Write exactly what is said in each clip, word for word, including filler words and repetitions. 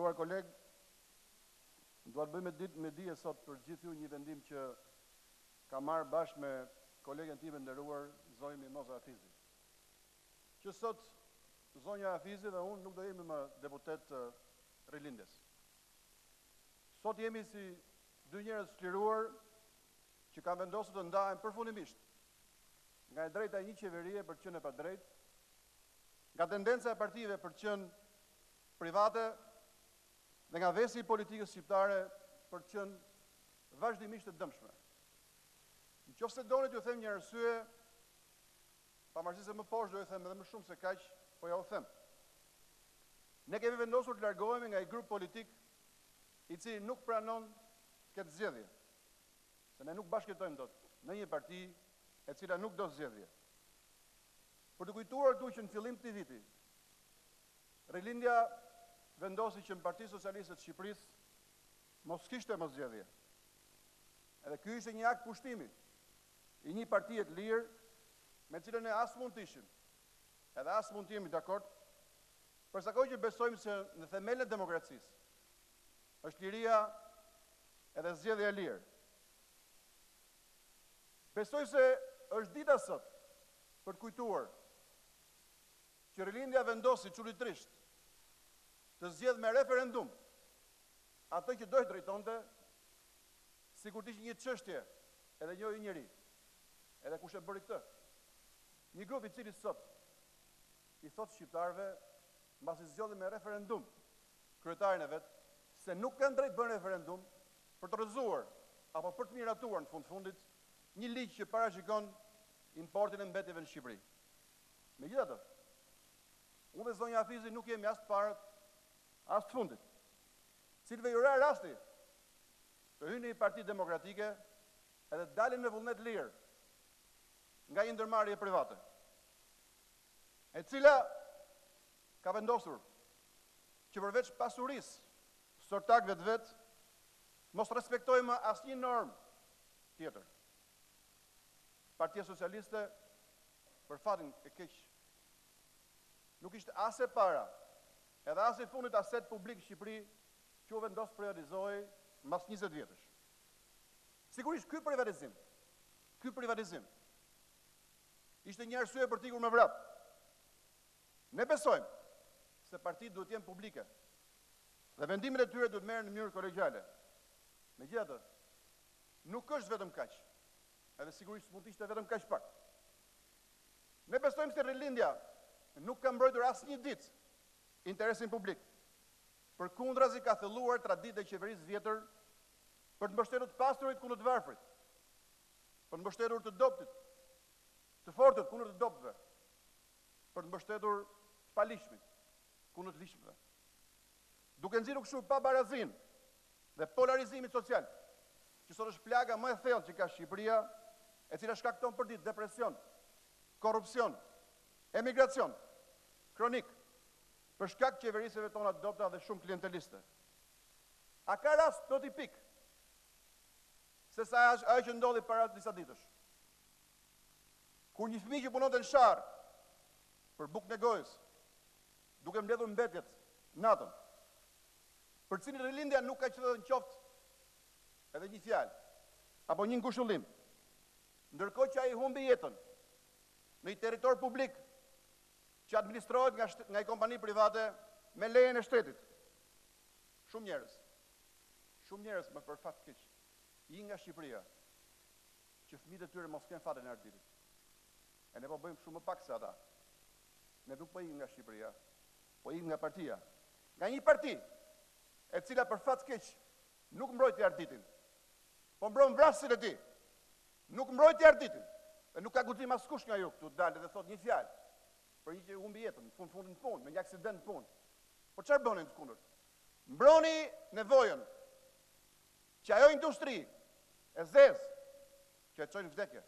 nderuar koleg, dua të bëj me ditë me dije sot për gjithë ju një vendim që ka marrë bashkë me kolegen time nderuar zonjën Mimoza Hafizi. Që sot zonja Hafizi dhe unë nuk do jemi më deputet uh, rilindjes. Sot jemi si dy njerëz çliruar që kanë vendosur të ndahen përfundimisht nga e drejta e një qeverie për të qenë e padrejtë, nga tendenca e partive për të qenë private dhe nga vesi i politikës shqiptare për të qenë vazhdimisht të dëmshme. Në qoftë se doni t'ju them një arsye, pavarësisht se më poshtë do ju them edhe më shumë se kaq, po ja u them. Ne kemi vendosur të largohemi nga një grup politik i cili nuk pranon këtë zgjedhje. Se ne nuk bashkëjetojmë dot në një parti e cila nuk do zgjedhje. Për të kujtuar këtu që në fillim të këtij viti, Rilindja vendosi që në Parti Socialiste të Shqipërisë mos kishte më zgjedhje. Edhe ky ishte një akt pushtimi i një partie të lirë me cilën ne as mund të ishim, edhe as mund të jemi dakord, përsa kohë që besojmë se në themelin e demokracisë është liria edhe zgjedhja e lirë. Besoj se është dita sot për të kujtuar që Rilindja vendosi çuditërisht të zgjedh me referendum atë që do të drejtonte, sikur të ishte një çështje edhe jo i njëri. Edhe kush e bëri këtë? Një grup i cili sot i thot shqiptarëve, mbasi zgjodhi me referendum kryetarin e vet, se nuk kanë drejt bën referendum për të rrëzuar apo për të miratuar në fund fundit një ligj që parashikon importin e mbetjeve në Shqipëri. Megjithatë, unë dhe zonja Hafizi nuk jemi as të parët, as të fundit, cilëve ju ra rasti të hynë në një parti demokratike edhe të dalin me vullnet lirë nga një ndërmarrje private, e cila ka vendosur që përveç pasurisë sortakëve të vet, mos respektojmë asnjë normë tjetër. Partia Socialiste, për fatin e keq, nuk ishte as e para, edhe as i fundit aset publik Shqipëri që u vendos privatizohej mbas njëzet vjetësh. Sigurisht ky privatizim, ky privatizim ishte një arsye për t'ikur me vrap. Ne besojmë se partitë duhet të jenë publike dhe vendimet e tyre duhet merren në mënyrë kolegjiale. Megjithatë, nuk është vetëm kaq, edhe sigurisht mund të ishte vetëm kaq pak. Ne besojmë se Rilindja nuk ka mbrojtur asnjë ditë interesin publik, përkundrazi ka thelluar traditë e qeverisë vjetër për të mbështetur të pastrurit kundër të varfrit, për të mbështetur të dobtit, të fortët kundër të dobtëve, për të mbështetur të palishmit kundër të lishmëve. Duke nxjerrur kështu pa barazinë dhe polarizimin social, që sot është plaga më e thellë që ka Shqipëria, e cila shkakton përdit depresion, korrupsion, emigracion kronik, për shkak të qeverisjeve tona të dobta dhe shumë klienteliste. A ka rast më tipik se sa ajo që ndodhi para disa ditësh? Kur një fëmijë që punonte në sharr për bukën e gojës, duke mbledhur mbetjet natën, për cilin Rilindja nuk ka qenë në qoftë edhe një fjalë apo një ngushëllim, ndërkohë që ai humbi jetën në një territor publik që administrohet nga, nga një kompani private me lejen e shtetit. Shumë njerëz, shumë njerëz më për fat keq, i nga Shqipëria, që fëmijët e tyre mos kenë fatin e arditit. E ne po bëjmë shumë më pak se ata. Ne nuk po ikim nga Shqipëria, po ikim nga partia. Nga një parti e cila për fat keq nuk mbrojti arditin, po mbron vrasësit e tij. Nuk mbrojti arditin. Dhe nuk ka guxim askush nga ju këtu dalë dhe thot një fjalë për një që humbi jetën, në fund fundin të punë, me një aksident të punë. Po çfarë bënin të kundërt? Mbroni nevojën që ajo industri e zezë që e çojnë në vdekje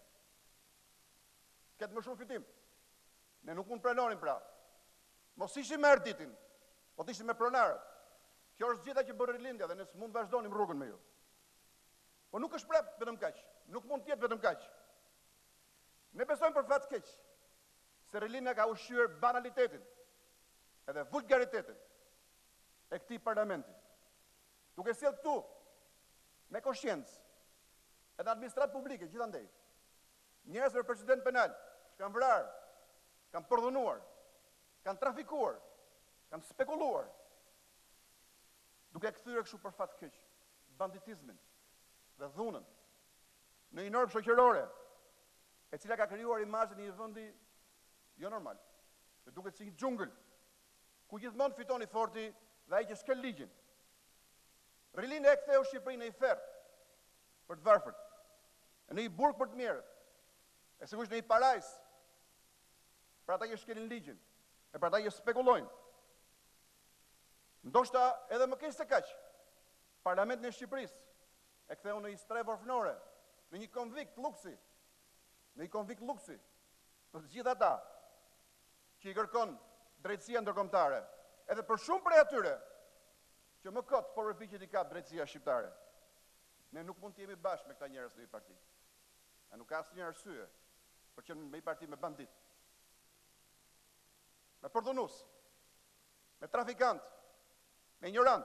ketë më shumë fitim. Ne nuk mund pranonim pra. Mos ishim me arditin, po të ishim me pronarët. Kjo është gjitha që bërë Rilindja dhe ne s'mund vazhdonim rrugën me ju. Po nuk është prap vetëm kaq, nuk mund të jetë vetëm kaq. Ne besojmë për fat keq se Rilindja ka ushqyer banalitetin edhe vulgaritetin e këtij parlamenti, duke sjellë këtu me koshiencë edhe administratë publike gjithandej, njerëz për president penal, që kanë vrarë, kanë përdhunuar, kanë trafikuar, kanë spekuluar, duke kthyer kështu për fat keq banditizmin dhe dhunën në një normë shoqërore, e cila ka krijuar imazhin e një vendi jo normal, që duket si një xhungël, ku gjithmonë fiton i forti dhe ai që s'kel ligjin. Rilindja e ktheu Shqipërinë në një ferr për të varfërt, në një burg për të mirët, e sigurisht në një parajs për ata që s'kelin ligjin, e për ata që spekulojnë. Ndoshta edhe më keq se kaq, parlamentin e Shqipërisë e ktheu në një strevë orfnore, në një konvikt luksi, në një konvikt luksi për të gjithë ata që i kërkon drejtësia ndërkombëtare, edhe për shumë prej atyre që më kot po përpiqet i kap drejtësia shqiptare. Ne nuk mund të jemi bashkë me këta njerëz në një parti. A nuk ka asnjë arsye për që me një parti me bandit, me përdhunus, me trafikant, me ignorant.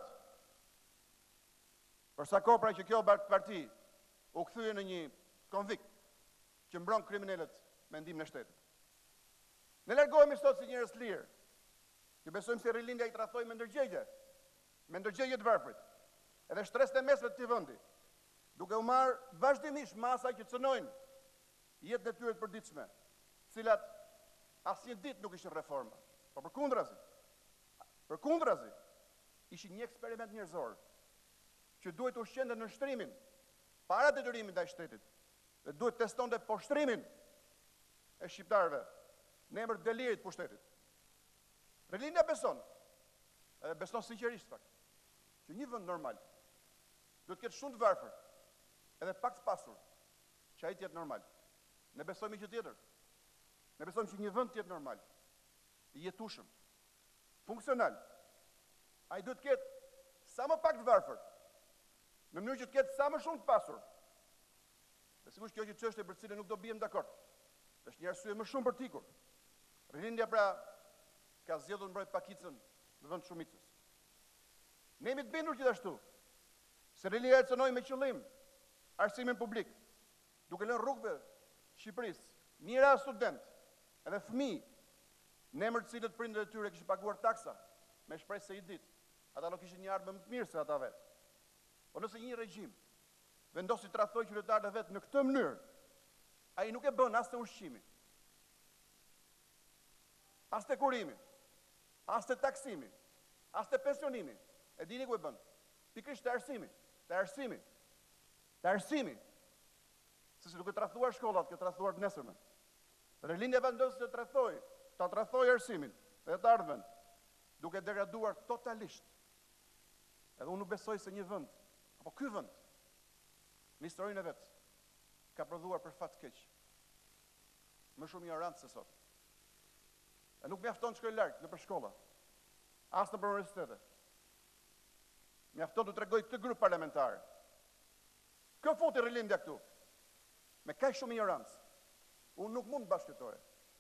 Për sa kohë pra që kjo parti u kthye në një konvikt që mbron kriminalet me ndihmën e shtetit. Ne largohemi sot si njerëz lirë, që besojmë se rilindja i tradhoi me ndërgjegje, me ndërgjegje të varfrit, edhe shtresën e mesme të këtij vendi, duke u marrë vazhdimisht masa që cënojnë jetën e tyre të përditshme, cilat asnjë ditë nuk ishin reforma, por përkundrazi, përkundrazi, ishin një eksperiment njerëzor që duhet të ushqente në shtrimin para detyrimit ndaj shtetit dhe duhet testonte poshtrimin e shqiptarëve në emër të delirit pushtetit. Rilindja beson, edhe beson sinqerisht fakt, që një vend normal duhet të ketë shumë të varfër, edhe pak të pasur, që ai të jetë normal. Ne besojmë gjë tjetër. Ne besojmë që një vend të jetë normal, i jetueshëm, funksional, ai duhet të ketë sa më pak të varfër, në mënyrë që të ketë sa më shumë të pasur. Dhe sigurisht kjo është çështje për cilën nuk do bijem dakord. Është një arsye më shumë për të ikur. Rilindja pra ka zgjedhur mbroj pakicën në vend shumicës. Ne jemi të bindur gjithashtu se rilindja e cënoi me qëllim arsimin publik, duke lënë rrugëve Shqipërisë mijëra student edhe fëmijë në emër të cilët prindërit e tyre kishin paguar taksa me shpresë se i ditë ata do kishin një ardhmë më të mirë se ata vetë. Po nëse një regjim vendosi të tradhtojë qytetarët e vet në këtë mënyrë, ai nuk e bën as te ushqimi, as te kurrimi, as te taksimi, as te pensionimi. E dini ku e bën? Pikërisht te arsimi, te arsimi, te arsimi. Se si duke tradhtuar shkollat, ke tradhtuar të nesërmen. Rilindja vendosi të tradhtojë, ta tradhtojë arsimin dhe të ardhmen, duke degraduar totalisht. Edhe unë nuk besoj se një vend, apo ky vend, në historinë e vet, ka prodhuar për fat keq më shumë ignorancë se sot. E nuk mjafton të shkoj larg nëpër shkolla, as nëpër universitete. Mjafton të tregoj këtë grup parlamentar. Kë futi rilindja këtu? Me kaq shumë ignorancë. Unë nuk mund të bashkëtore.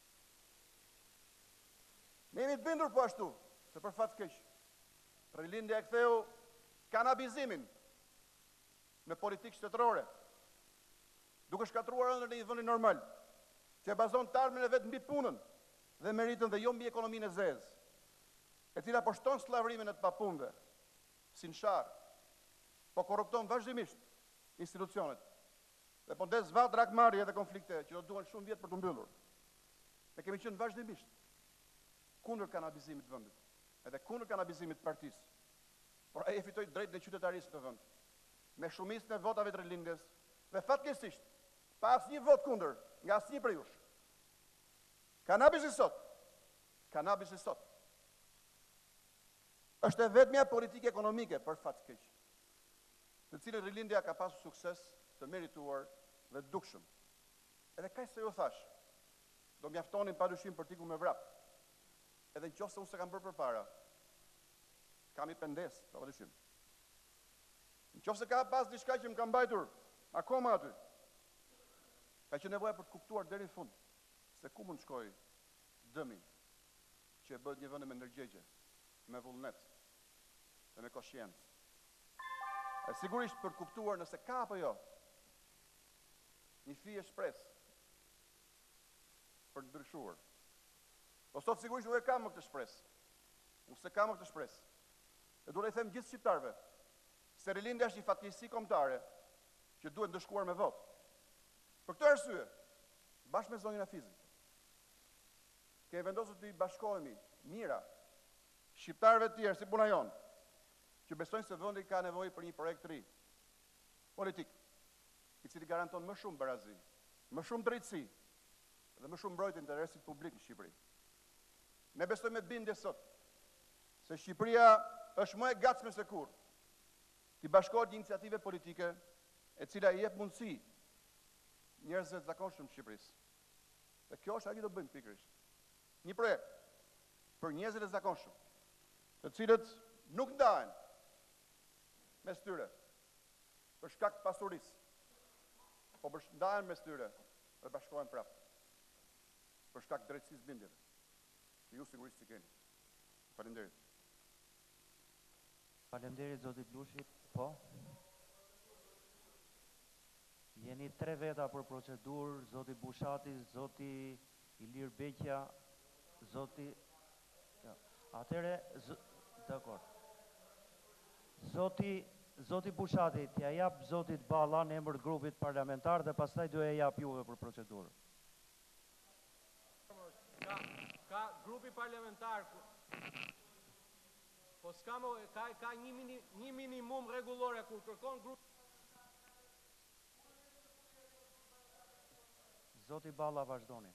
Ne jemi të bindur po ashtu, se për fat keq, rilindja e ktheu kanabizimin në politikë shtetërore, duke shkatruar ëndër në një vend normal, që e bazon të ardhmen e vet mbi punën dhe meritën dhe jo mbi ekonominë e zezë, e cila po shton sllavërimin e të papunëve, si në sharr, po korrupton vazhdimisht institucionet, dhe po ndes vat drakmarrje dhe konflikte që do duan shumë vjet për të mbyllur. Ne kemi qenë vazhdimisht kundër kanabizimit të vendit, edhe kundër kanabizimit të partisë. Por ai e fitoi drejtën e qytetarisë të vendit, me shumicën e votave të rilindjes, dhe fatkeqësisht, pa asnjë vot kundër nga asnjë prej jush. Kanabisi sot, kanabisi sot, është e vetmja politikë ekonomike për fat keq, të cilën rilindja ka pasur sukses të merituar dhe dukshëm. Edhe kaq se ju thash, do mjaftonin padyshim për tiku me vrap. Edhe nëse unë se kam bërë përpara, kam i pendes, padyshim. Nëse ka pas diçka që më ka mbajtur akoma aty, ka që nevoja për të kuptuar deri në fund se ku mund shkoj dëmi që e bëhet një vend me ndërgjegje, me vullnet, dhe me koshiencë. E sigurisht për të kuptuar nëse ka apo jo një fije shpresë për të ndryshuar. Po sot sigurisht nuk e kam më këtë shpresë. Nuk se kam më këtë shpresë. E duhet i them gjithë shqiptarëve se rilindja është një fatkeqësi kombëtare që duhet ndëshkuar me votë. Për këtë arsye, bashkë me zonjën Afizin, kemi vendosur të i bashkohemi mira shqiptarëve të tjerë si puna jonë, që besojnë se vendi ka nevojë për një projekt të ri politik, i cili garanton më shumë barazi, më shumë drejtësi dhe më shumë mbrojtje interesit publik në Shqipëri. Ne besojmë me bindje sot se Shqipëria është më e gatshme se kurrë të bashkohet një iniciative politike e cila i jep mundësi njerëzve të zakonshëm të Shqipërisë. Dhe kjo është ajo që do bëjmë pikërisht. Një projekt për njerëzit e zakonshëm, të cilët nuk ndahen mes tyre për shkak të pasurisë, po për ndahen mes tyre dhe bashkohen prapë për shkak të drejtësisë bindjeve, që ju sigurisht si keni. Faleminderit. Faleminderit zoti Blushit. Po. Jeni tre veta për procedurë, zoti Bushati, zoti Ilir Beqja, zoti... Atere, dakor. Zoti, zoti Bushati, t'ja jap zotit Balla në emër grupit parlamentar dhe pastaj do e jap juve për procedurë. Ka, ka grupi parlamentar, po s'ka mo, ka, ka një, mini, një minimum regulore kur kërkon grupi. Zoti Balla, vazhdoni.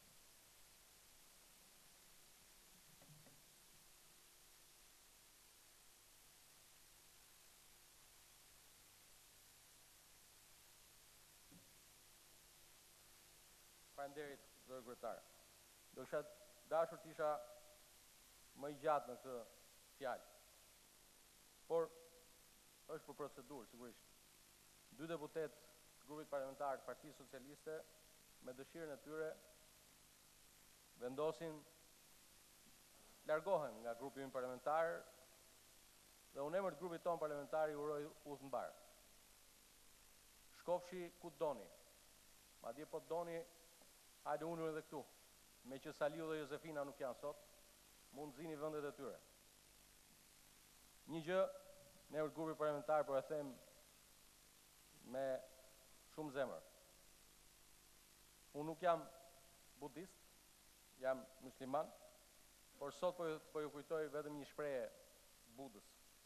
Faleminderit, zoti kryetar. Do kisha dashur të isha më i gjatë në këtë fjalë. Por është për procedurë, sigurisht. Dy deputet të grupit parlamentar të Partisë Socialiste me dëshirën e tyre vendosin largohen nga grupi im parlamentar dhe unë emër të grupit ton parlamentar i uroj udhë mbarë. Shkofshi ku doni. Madje po doni hajde unë edhe këtu. Me që Saliu dhe Jozefina nuk janë sot, mund zini vendet e tyre. Një gjë në emër të grupit parlamentar por e them me shumë zemër. Unë nuk jam budist, jam mysliman, por sot po, po ju kujtoj vetëm një shprehje Budës.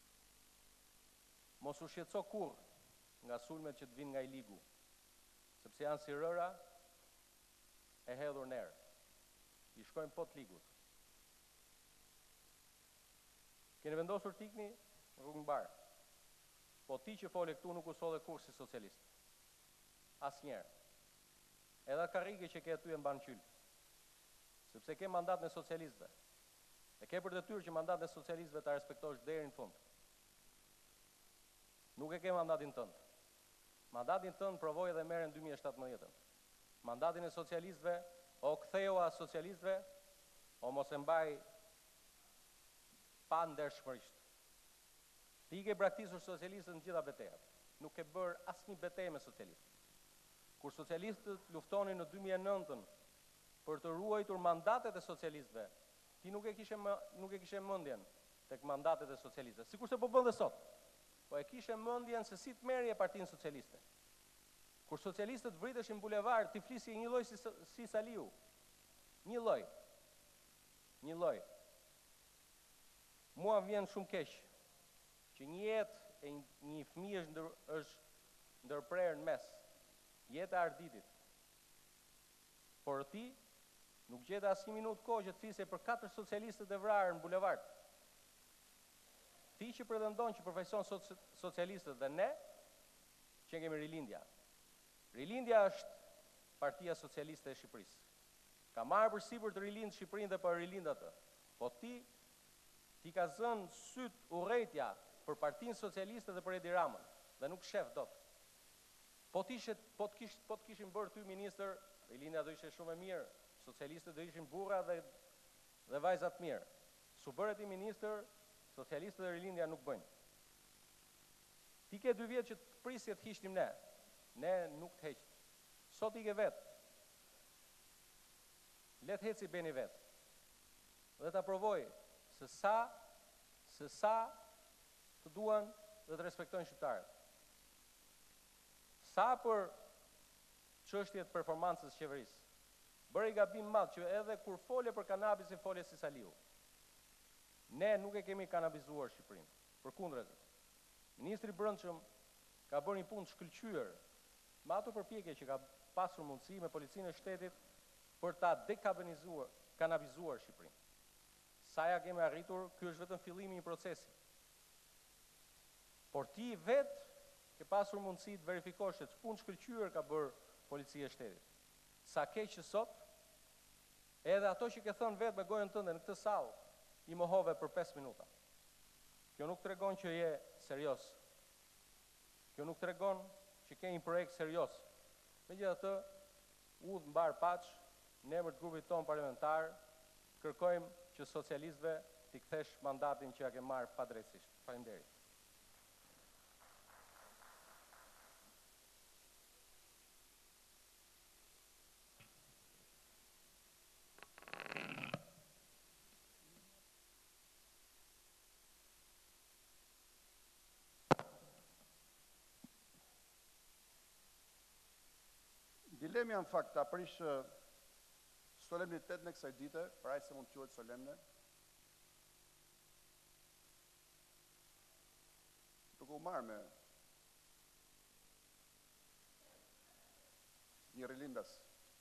Mos u shqetëso kurrë nga sulmet që të vinë nga i ligu, sepse janë si rëra e hedhur në erë. I shkojnë pot ligut. Keni vendosur tikni rrugë mbarë. Po ti që fole këtu nuk u solli kurrë si socialist. Asnjëherë. Edhe karrige që ke aty e mban qyl. Sepse ke mandat në socialistëve. E ke për detyrë që mandat në socialistëve ta respektosh deri në fund. Nuk e ke mandatin tënd. Mandatin tënd provoi edhe merren në dy mijë e shtatëmbëdhjetë. Mandatin e socialistëve o ktheu as socialistëve, o mos e mbaj pa ndershmërisht. Ti ke braktisur socialistët në gjitha betejat. Nuk ke bërë asnjë betejë me socialistët. Kur socialistët luftonin në dy mijë e nëntën për të ruajtur mandatet e socialistëve, ti nuk e kishe më, nuk e kishe mendjen tek mandatet e socialistëve, sikurse po bën dhe sot. Po e kishe mendjen se si të merrje Partinë Socialiste. Kur socialistët vriteshin bulevard, ti flisje një lloj si, si Saliu. Një lloj. Një lloj. Mua vjen shumë keq që një jetë e një fëmijë është ndër, është ndërprerë në mes. Jeta e arditit. Por ti nuk gjeta asnjë minutë kohë që të flisje për katër socialistët e vrarë në bulevard. Ti që pretendon që përfaqëson soci, socialistët dhe ne, që kemi rilindja. Rilindja është Partia Socialiste e Shqipërisë. Ka marrë përsipër të rilindë Shqipërinë dhe për rilindë atë. Po ti, ti ka zënë syt urrejtja për Partinë Socialiste dhe për Edi Ramën, dhe nuk shef dot. Po ti shet, po të kish, po të kishin bërë ty ministër, rilindja do ishte shumë e mirë, socialistët do ishin burra dhe dhe vajza të mirë. Su bëre ti ministër, socialistët dhe rilindja nuk bëjnë. Ti ke dy vjetë që të prisje të hishtim ne. Ne nuk të heqim. Sot i ke vetë. Let heci beni vetë. Dhe ta provoj se sa, se sa të duan dhe të respektojnë shqiptarët. Sa për çështjet performancës qeverisë. Bëri gabim madh që edhe kur fole për kanabisin fole si Saliu. Ne nuk e kemi kanabizuar Shqipërinë. Përkundërzi. Ministri i Brendshëm ka bërë një punë shkëlqyer me ato përpjekje që ka pasur mundësi me policinë e shtetit për ta dekabenizuar, kanabizuar Shqipërinë. Sa ja kemi arritur, ky është vetëm fillimi i një procesi. Por ti vetë ke pasur mundësi të verifikosh se ç'punë shkëlqyer ka bërë policia e shtetit. Sa keq që sot, edhe ato që ke thënë vetë me gojën tënde në këtë sallë, i mohove për pesë minuta. Kjo nuk tregon që je serios. Kjo nuk tregon që ke një projekt serios. Megjithatë, udhë mbarë paç, në emër të grupit ton parlamentar, kërkojmë që socialistëve t'i kthesh mandatin që ja ke marrë padrejtësisht. Faleminderit. Dilemja në fakt të aprish solemnitet në kësaj dite, për aq se mund të quhet solemne, duke u marrë me një rilindas.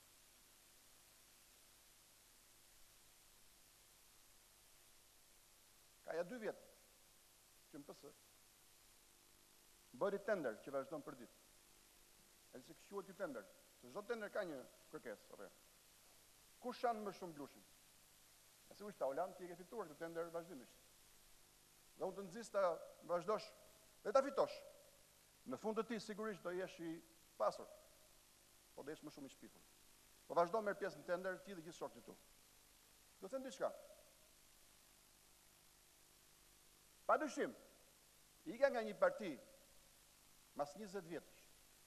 Ka ja dy vjetë që më pësë, bëri tender që vazhdon për ditë. E se këshuat i tender. Se çdo tender ka një kërkesë, apo. Kush shanë më shumë Blushin? E sigurisht Taulant ti e ke fituar këtë tender vazhdimisht. Dhe unë të nxis ta vazhdosh dhe ta fitosh. Në fund të ti sigurisht do jesh i pasur. Po do jesh më shumë i shpifur. Po vazhdo merr pjesë në tender ti dhe gjithë shokët tu. Do të them diçka. Padyshim, ika nga një parti mas njëzet vjetësh.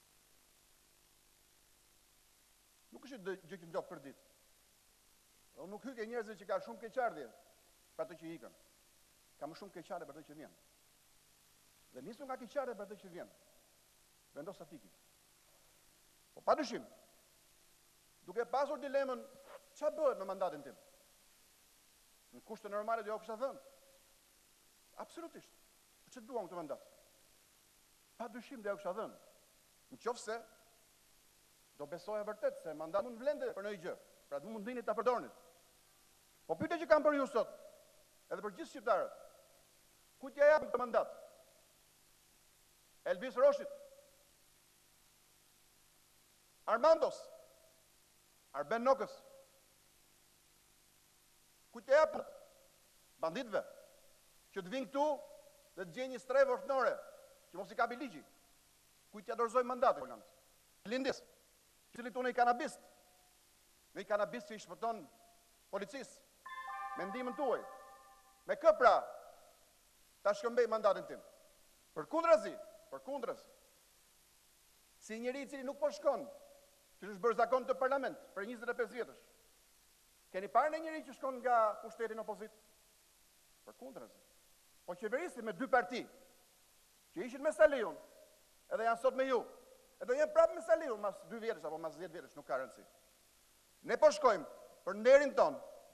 Nuk është gjë që ndodh për ditë. Unë nuk hyke njerëzve që ka shumë keqardhje për ato që ikën. Ka më shumë keqardhje për ato që vjen. Dhe nisur nga keqardhja për ato që vjen. Vendos sa fiki. Po padyshim, duke pasur dilemën, ç'a bëhet me mandatin tim? Në kushte normale do ja kisha thënë. Absolutisht. Ç'e duam këtë mandat? Padyshim do ja kisha thënë. Nëse do besoja vërtet se mandat mund vlende për ndonjë gjë, pra të mund dini ta përdorni. Po pyetja që kam për ju sot, edhe për gjithë shqiptarët, ku t'ja japim këtë mandat? Elvis Roshit, Armandos, Arben Nokës, ku t'ja japim banditëve që të vinë këtu dhe të gjejnë një strevë orthnore, që mos i kapi ligji, ku t'ja dorëzojmë mandatin? Lindis, cili tu në i kanabist, në i kanabist që i shpëton policisë, me ndihmën tuaj, me kë pra ta shkëmbej mandatin tim. Për kundrazi, për kundrazi, si njëri i cili nuk po shkon, që është bërë zakon të parlament për njëzet e pesë vjetësh. Keni parë në njëri që shkon nga pushtetin opozit? Për kundrazi. Po qeverisi me dy parti, që ishin me Saliun, edhe janë sot me ju, e do jenë prapë me Saliu, mas dy vjetësh apo mas dhjetë vjetësh, nuk ka rëndësi. Ne po shkojmë për nderin ton,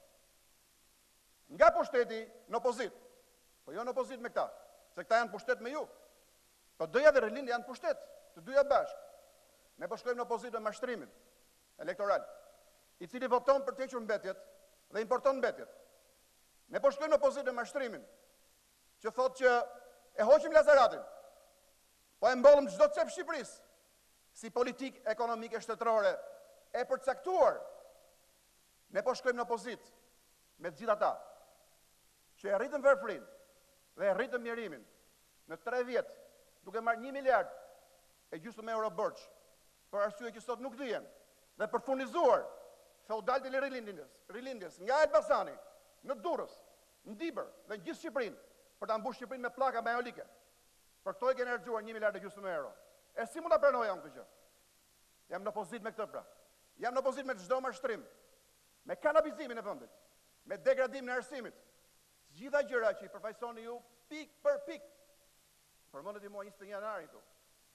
nga pushteti në opozit, po jo në opozit me këta, se këta janë pushtet me ju, po doja dhe rilindi janë pushtet, të dyja bashkë. Ne po shkojmë në opozit me mashtrimin elektoral, i cili voton për të hequr mbetjet dhe importon mbetjet. Ne po shkojmë në opozit me mashtrimin, që thotë që e hoqim lazaratin, po e mbollëm çdo cep Shqipërisë, si politik ekonomike shtetërore e përcaktuar. Ne po shkojmë në opozit me të gjithë ata që e rritën verfrin dhe e rritën mjerimin në tre vjetë duke marrë një miliard e gjysmë euro borxh për arsye që sot nuk dihen dhe për furnizuar feudalët e rilindjes, rilindjes nga Elbasani, në Durrës, në Dibër dhe në gjithë Shqipërinë për ta mbushur Shqipërinë me pllaka majolike. Për këto e keni harxuar një miliard e gjysmë euro. E si mund ta pranoj unë këtë gjë? Jam në opozit me këtë pra. Jam në opozit me çdo mashtrim, me kanabizimin e vendit, me degradimin e arsimit. Të gjitha gjëra që i përfaqësoni ju pik për pik. Përmendet i mua njëzet e një janarin këtu.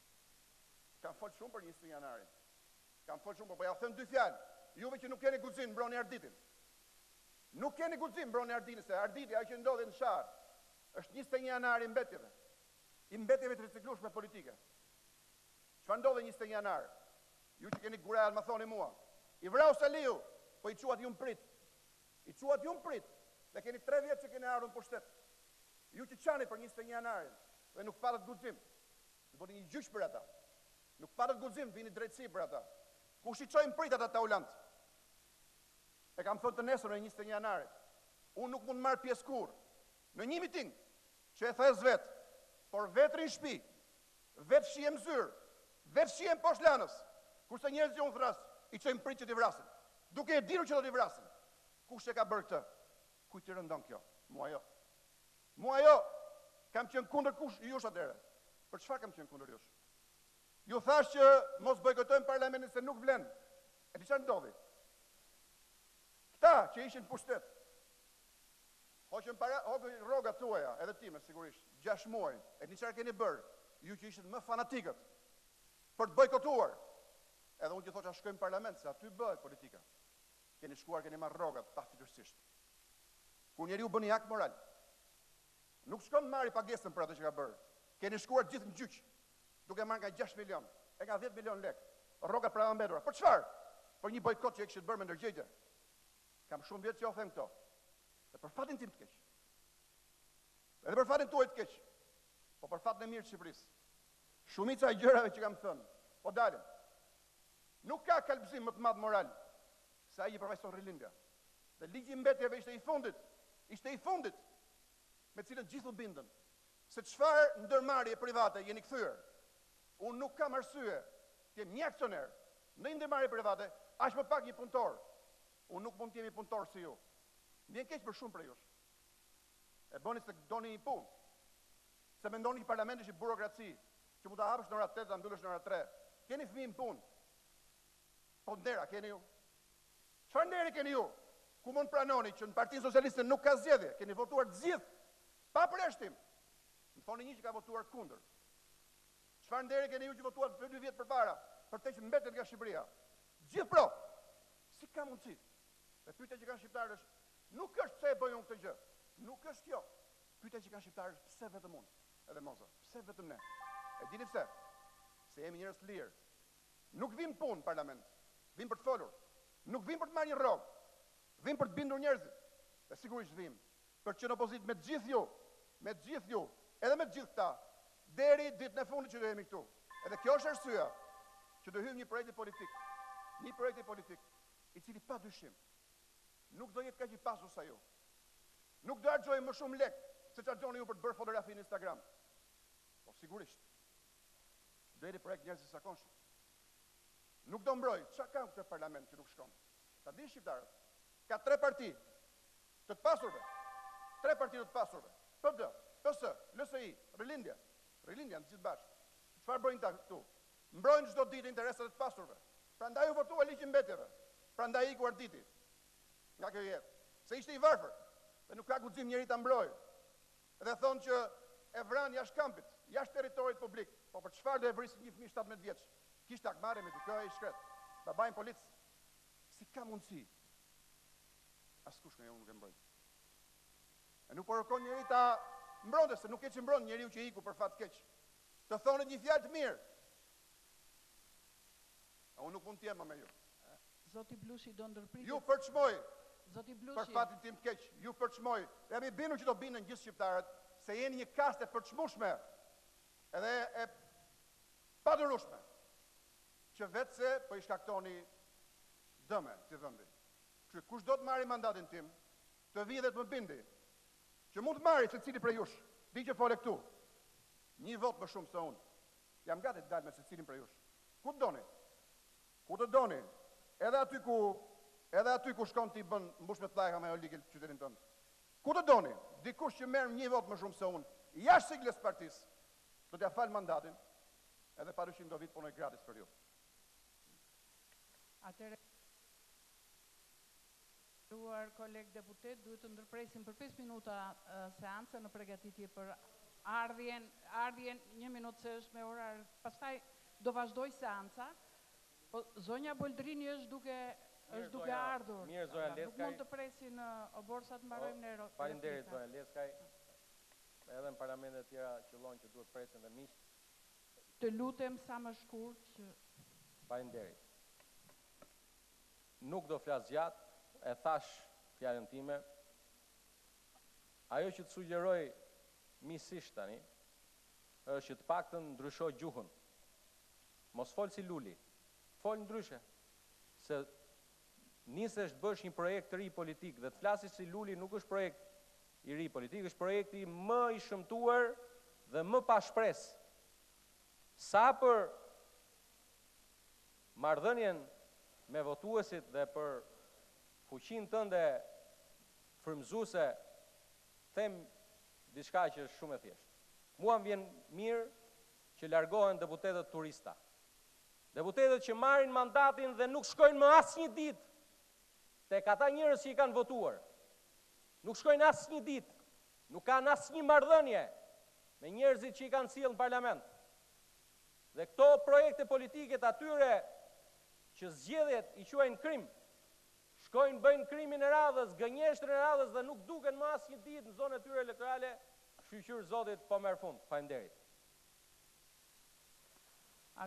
Kam folë shumë për njëzet e një janarin. Kam folë shumë, po ja them dy fjalë. Juve që nuk keni guxim mbroni Arditin. Nuk keni guxim mbroni Arditin, se Arditi ajo që ndodhi në Sharr është njëzet e një janari i mbetjeve. I mbetjeve të riciklueshme politike. Çfarë ndodhi njëzet e një janar? Ju që keni gurel, më thoni mua. I vrau Saliu, po i quat ju mprit. I quat ju mprit. Dhe keni tre vjetë që keni ardhur në pushtet. Ju që qani për njëzet e një janarin dhe nuk patët guxim. Ju bëni një gjyq për ata. Nuk patët guxim, vini drejtësi për ata. Kush i çoi mprit ata Taulant? E kam thënë të nesër në njëzet e një janarit. Unë nuk mund marr pjesë kurrë në një miting që e thes vet, por vetrin në shtëpi, vetë shihem zyrë, vetë shihem poshtë lanës. Kurse njerëzit që unë thras, i çojnë prit që t'i vrasin. Duke e ditur që do t'i vrasin. Kush e ka bërë këtë? Kujt i rëndon kjo? Mua jo. Mua jo. Kam qenë kundër kush jush atëherë. Për çfarë kam qenë kundër jush? Ju thash që mos bojkotojmë parlamentin se nuk vlen. E di çfarë ndodhi? Këta që ishin në pushtet, hoqën para, hoqën rrogat tuaja, edhe time sigurisht, gjashtë muaj. E di çfarë keni bërë? Ju që ishit më fanatikët për të bojkotuar. Edhe unë që thosha shkojmë në parlament, se aty bëhet politika. Keni shkuar, keni marrë rrogat, paftytësisht. Kur njeriu bën një akt moral, nuk shkon marri pagesën për atë që ka bërë. Keni shkuar gjithë në gjyq, duke marrë nga gjashtë milion, e nga dhjetë milion lek, rrogat para mbetura. Për çfarë? Për një bojkot që e kishit bërë me ndërgjegje. Kam shumë vjetë që jo them këto. Dhe për fatin tim të keq. Edhe për fatin tuaj të keq. Po për fatin e mirë të Shqipërisë. Shumica e gjërave që kam thënë, po dalin. Nuk ka kalbëzim më të madh moral se ai i përfaqëson rilindja. Dhe ligji i mbetjeve ishte i fundit, ishte i fundit me cilën gjithë u bindën. Se çfarë ndërmarrje private jeni kthyer. Unë nuk kam arsye të jem një aksioner në ndërmarrje private, aq më pak një punëtor. Unë nuk mund të jem i punëtor si ju. Vjen keq për shumë për jush. E bëni se doni një punë. Se mendoni që parlamenti është burokraci, që mund ta hapësh në orë tetë, ta mbyllësh në orë tre. Keni fëmijë në punë. Po ndera keni ju. Çfarë nderi keni ju? Ku mund pranoni që në Partinë Socialiste nuk ka zgjedhje? Keni votuar të gjithë pa përjashtim. Më thoni një që ka votuar kundër. Çfarë nderi keni ju që votuat për dy vjet përpara, për të që mbetet nga Shqipëria? Gjithë pro. Si ka mundësi? Dhe pyetja që kanë shqiptarët është, nuk është pse e bëj unë këtë gjë. Nuk është kjo. Pyetja që kanë shqiptarët është pse vetëm unë? Edhe moza, pse vetëm ne? E dini pse? Se jemi njerëz të lirë. Nuk vim punë në parlament. Vim për të folur. Nuk vim për të marrë një rrogë. Vim për të bindur njerëzit. Dhe sigurisht vim për të qenë opozit me të gjithë ju, me të gjithë ju, edhe me të gjithë këta, deri ditën e fundit që do jemi këtu. Edhe kjo është arsyeja që do hyjmë një projekt politik. Një projekt politik i cili pa dyshim nuk do jetë kaq i pasur sa ju. Nuk do harxojmë më shumë lek se çfarë harxoni ju për të bërë fotografi në Instagram. Po sigurisht. Do jetë projekt njerëz të zakonshëm. Nuk do mbroj. Çfarë ka këtë parlament që nuk shkon? Ta dinë shqiptarët. Ka tre parti të të pasurve. Tre parti të të pasurve. P D, P S, L S I, Rilindja. Rilindja në gjithë bashkë. Çfarë bëjnë ta këtu? Mbrojnë çdo ditë interesat e të pasurve. Prandaj u votua ligjin mbetjeve. Prandaj iku Arditi nga kjo jetë. Se ishte i varfër dhe nuk ka guxim njeri ta mbrojë. Dhe thonë që e vran jashtë kampit, jashtë territorit publik. Po për çfarë do e vrisin një fëmijë shtatëmbëdhjetë vjeç? Kishte akmarrje me dikë i shkret. Babajin polic. Si ka mundësi? Askush nga ju nuk e mbroj. E nuk porokon njeri ta mbronte, se nuk e që mbron njeriu që iku për fat keq. Të thonë një fjalë të mirë. A unë nuk mund të jem me ju. Zoti Blushi do ndërpritet. Ju përçmoj. Zoti Blushi. Për fatin tim të keq, ju përçmoj. Dhe jam i bindur që do bindën gjithë shqiptarët se jeni një kastë e përçmueshme edhe e padurueshme. Që vetë se po i shkaktoni dëme si vendi. Që kush do të marri mandatin tim, të vijë dhe të më bindi, që mund të marri secili prej jush, di që fole këtu, një vot më shumë se unë. Jam gati të dalë me secilin prej jush. Ku të doni? Ku të doni? Edhe aty ku, edhe aty ku shkon ti bën mbush me thllajka me oligën qytetin tënd. Ku të doni? Dikush që merr një vot më shumë se unë, jashtë sigles partisë, do t'ja fal mandatin, edhe padyshim do vit punoj gratis për ju. Atëre, nderuar koleg deputet, duhet të ndërpresim për pesë minuta uh, seancën në përgatitje për ardhjen, ardhjen një minutë se është me orar, pastaj do vazhdoj seanca, po zonja Boldrini është duke është duke ardhur. Mirë, zonja Leskaj. Nuk mund të presin uh, oborsat mbarojmë ne. Faleminderit zonja Leskaj. Edhe në parlamentet tjera qëllon që duhet presin dhe miq. Të lutem sa më shkurt që Faleminderit. Nuk do flas gjatë, e thash fjalën time. Ajo që të sugjeroj misisht tani është që të paktën ndryshoj gjuhën. Mos fol si luli. Fol ndryshe. Se nisesh të bësh një projekt të ri politik dhe të flasish si luli nuk është projekt i ri politik, është projekti më i shëmtuar dhe më pa shpresë. Sa për marrëdhënien me votuesit dhe për fuqinë tënde frymëzuese, them diçka që është shumë e thjeshtë. Mua më vjen mirë që largohen deputetët turista. Deputetët që marrin mandatin dhe nuk shkojnë më asnjë ditë tek ata njerëz që i kanë votuar. Nuk shkojnë asnjë ditë, nuk kanë asnjë marrëdhënie me njerëzit që i kanë sjellë në parlament. Dhe këto projekte politike të atyre që zgjedhjet i quajnë krim, shkojnë bëjnë krimin e radhës, gënjeshtrin e radhës dhe nuk duken më asnjë ditë në zonën e tyre elektorale, shqyqyr zotit po merr fund. Faleminderit.